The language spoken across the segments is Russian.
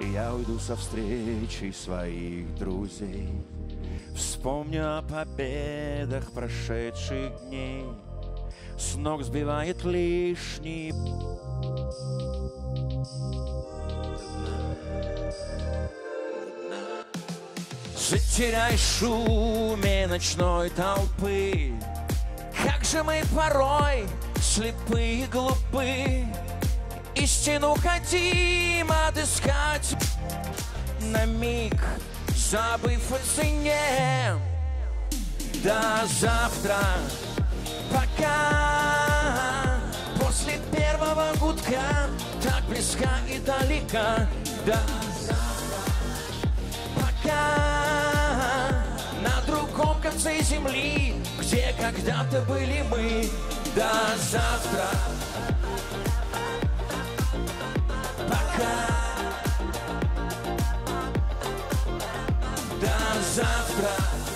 Я уйду со встречи своих друзей, вспомню о победах прошедших дней. С ног сбивает лишний. Затеряй в шуме ночной толпы. Как же мы порой слепы и глупы. Истину хотим отыскать, на миг забыв о цене. До завтра, пока после первого гудка так близка и далека. До завтра, пока на другом конце земли, где когда-то были мы. До завтра, пока. До завтра,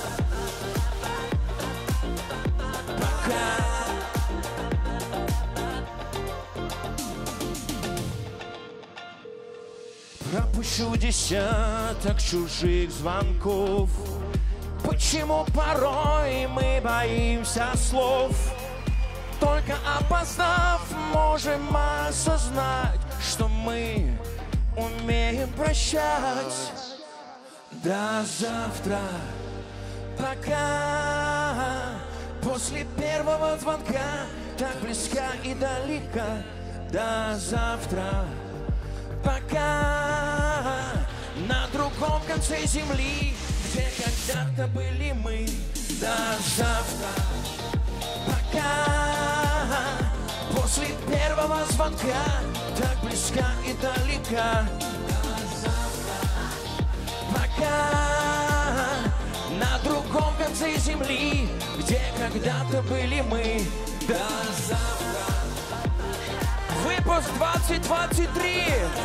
пока. Пропущу десяток чужих звонков. Почему порой мы боимся слов? Только опоздав, можем осознать, что мы умеем прощать. До завтра, пока после первого звонка так близка и далека. До завтра, пока на другом конце земли, где когда-то были мы. До завтра, пока после первого звонка так близка и далека. До завтра, пока на другом конце земли, где когда-то были мы. До завтра. Выпуск 2023.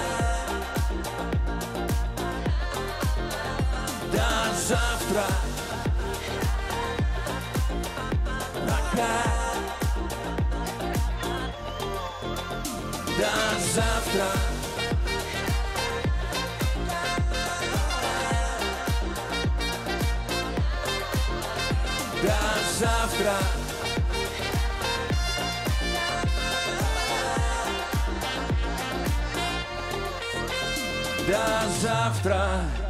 До завтра, пока. До завтра, до завтра, до завтра.